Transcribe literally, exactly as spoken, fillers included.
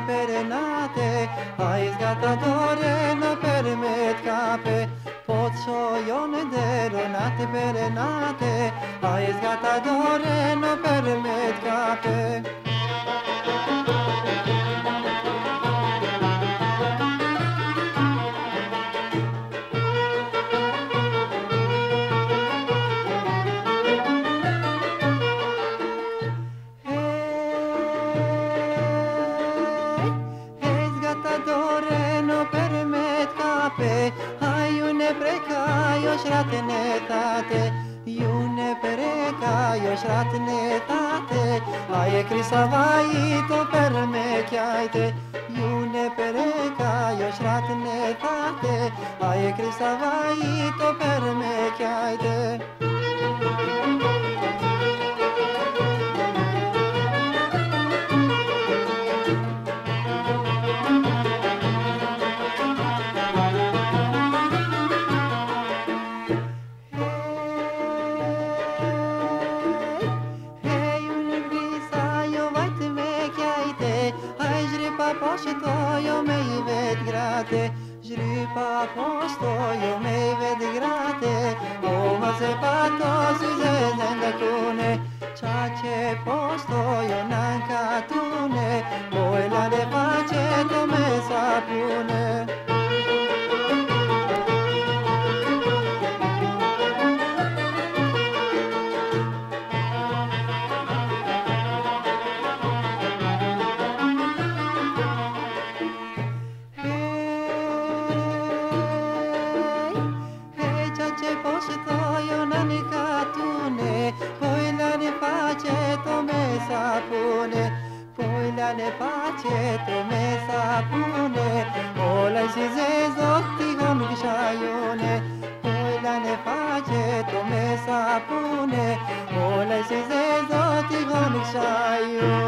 perenate, ai sgattadore no permet cape, pozzo ione deronate perenate, ai sgattadore no permet cape. Hai une precaio șratenetate, iune precaio șratenetate, ai crisavaito per me chiaite, iune precaio șratenetate, ai crisavaito per me chiaite. Posto me ved grate, žripa posto me ved grate, oma se pato si zezenda kune, čače posto nanka tune, pojla de pace to me sapune. Sapune, poi la ne face tu me sapune, o la si zezotti con ghiaione, poi la ne face tu me sapune, o la si zezotti con ghiaione.